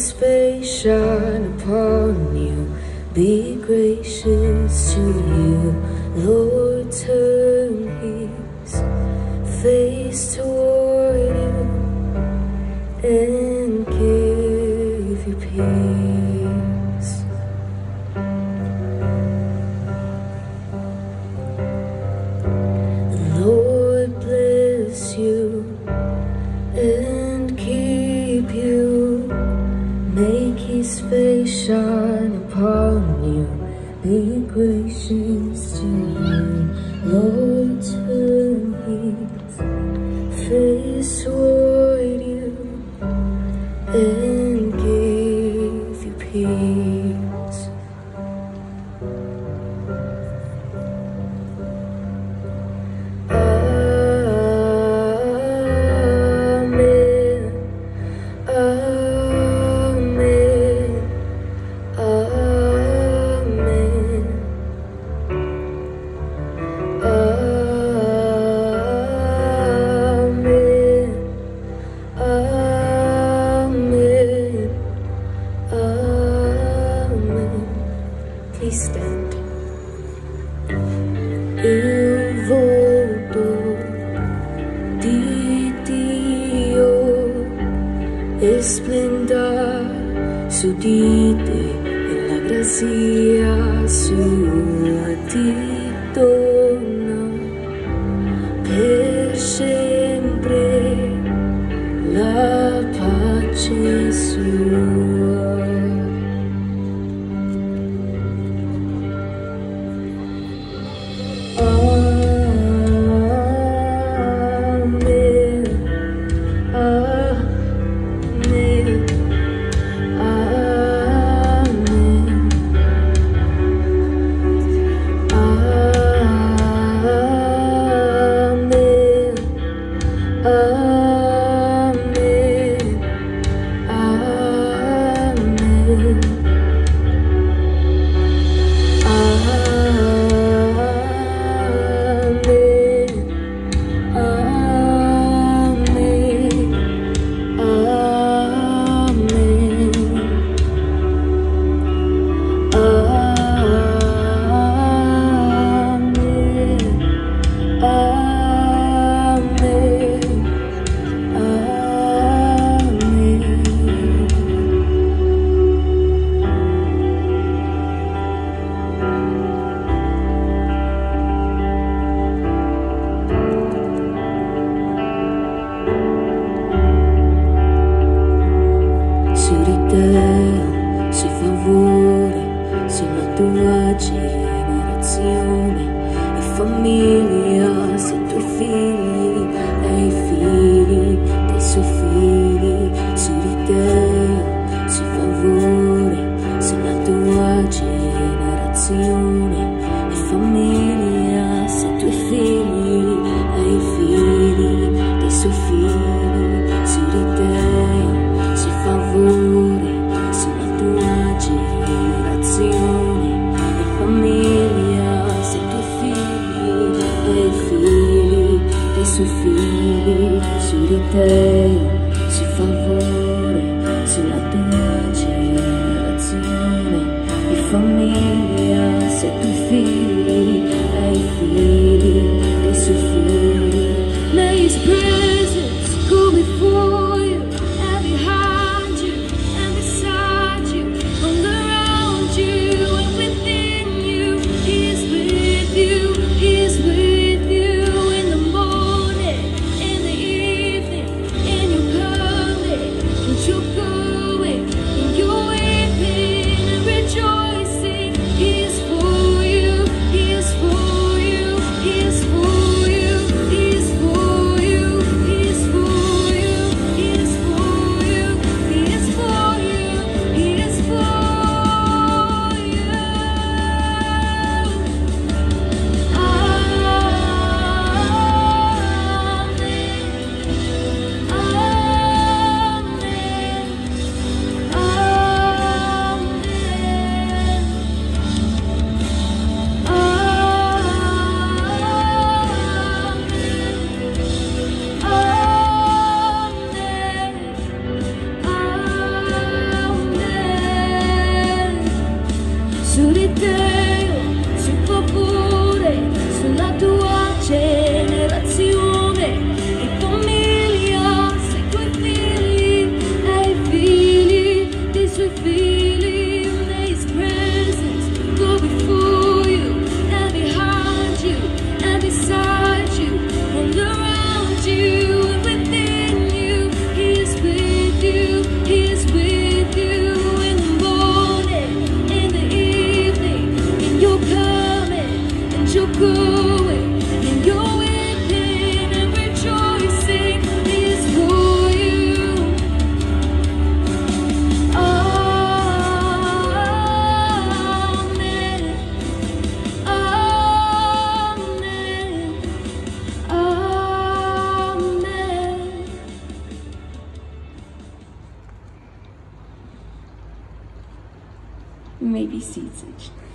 his face shine upon you, be gracious to you. Lord, turn his face toward you and give you peace. The Lord bless you and keep you, make his face shine upon you, be gracious to you. Lord, turn his face toward you and give you peace. Amen. Amen. Amen. Amen. Amen. Amen. Please stand. Il volto di Dio esplenda su di te e la grazia sua ti dona per sempre la pace sua. Amen. Amen. Amen. Sui favore, sulla tua generazione e famiglia, se i tuoi figli e i figli dei suoi figli, su di te, sui favore, sulla tua generazione e famiglia, se i tuoi figli e i figli dei suoi figli, su di te, sui favore, sulla tua generazione e famiglia, se i tuoi figli e i figli dei suoi figli, su di te, sui favore, sulla tua generazione e famiglia, se i tuoi figli e i figli dei suoi figli. May his presence go before you and behind you and beside you, all around you and within you. He is with you, he is with you in the morning, in the evening, in your coming going, and you're within, and rejoicing is for you. Amen. Amen. Amen. You may be seated.